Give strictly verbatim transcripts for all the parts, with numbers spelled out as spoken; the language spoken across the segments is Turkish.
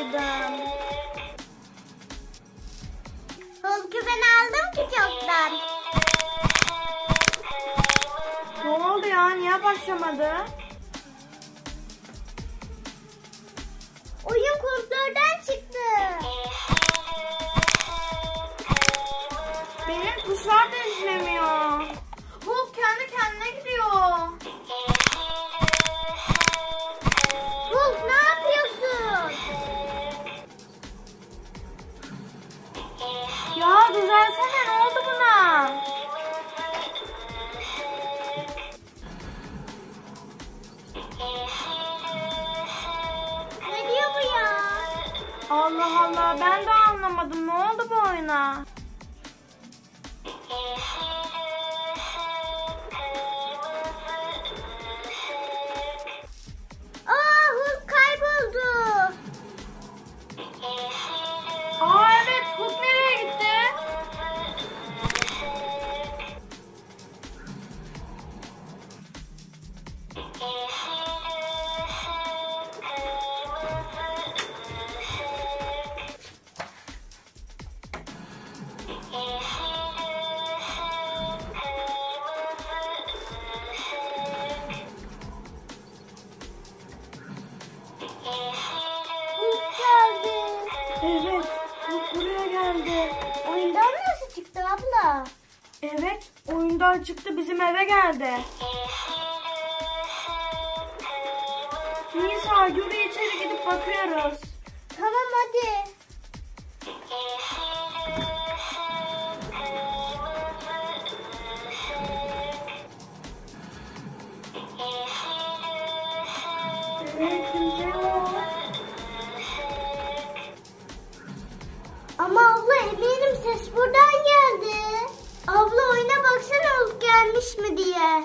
alsaydım. Hulk'u ben aldım ki çoktan. Ne oldu ya? Niye başlamadı? Oyun kontrolden çıktı. Benim tuşlar da işlemiyor. Hulk kendi kendine gidiyor. Hulk ne yapıyorsun? Ya düzelsene, ne oldu buna? Ne diyor bu ya? Allah Allah, ben de anlamadım. Ne oldu bu oyuna? Aa, Hulk kayboldu. Aa evet, Hulk nereye gitti? Hulk geldi. Evet, Hulk buraya geldi. Oyundan nasıl çıktı abla? Evet, oyundan çıktı, bizim eve geldi. Nisa, yürü içeri gidip bakıyoruz. Tamam hadi. Evet, kimse yok. Ama abla eminim ses buradan geldi. Abla oyuna baksana Hulk gelmiş mi diye.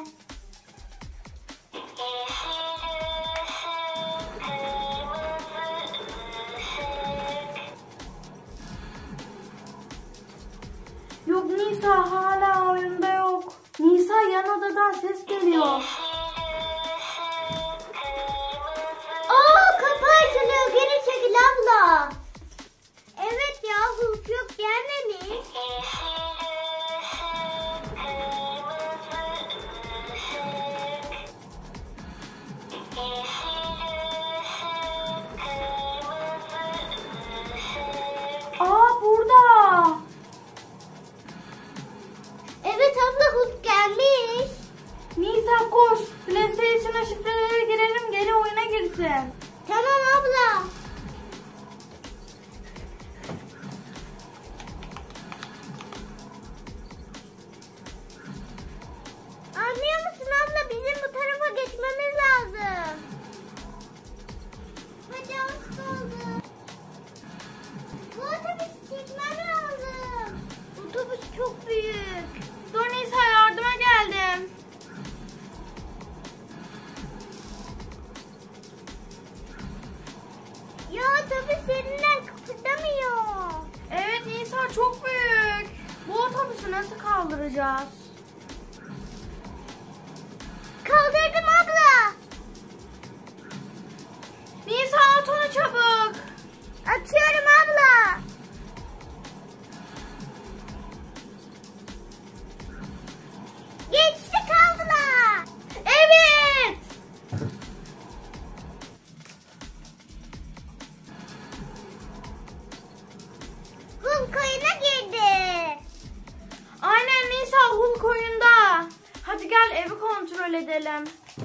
Yok Nisa, hala oyunda yok. Nisa, yan odadan ses geliyor. Aa, kapı açılıyor, geri çekil abla. Evet ya, Hulk yok, gelmemiş. Aa, burada. Evet abla, Hulk gelmiş. Nisa koş. PlayStation'a şifrelere girelim. Geri oyuna girsin. Tamam abla. Anlıyor musun abla? Bizim bu tarafa geçmemiz lazım. Hadi az kaldı. Bu otobüsü çekmem lazım. Otobüs çok büyük. Dur Nisa, yardıma geldim. Ya otobüs yerinden kıpırdamıyor. Evet Nisa, çok büyük. Bu otobüsü nasıl kaldıracağız? Kaldırdım abla. Nisa, at onu çabuk. Atıyorum abla. Geçti kaldılar. Evet. Hulk oyuna girdi. Aynen Nisa, Hulk oyunda. Hadi gel evi kontrol edelim.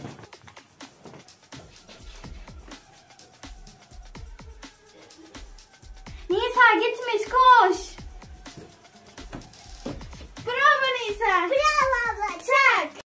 Nisa gitmiş, koş. Bravo Nisa. Bravo abla. Çak.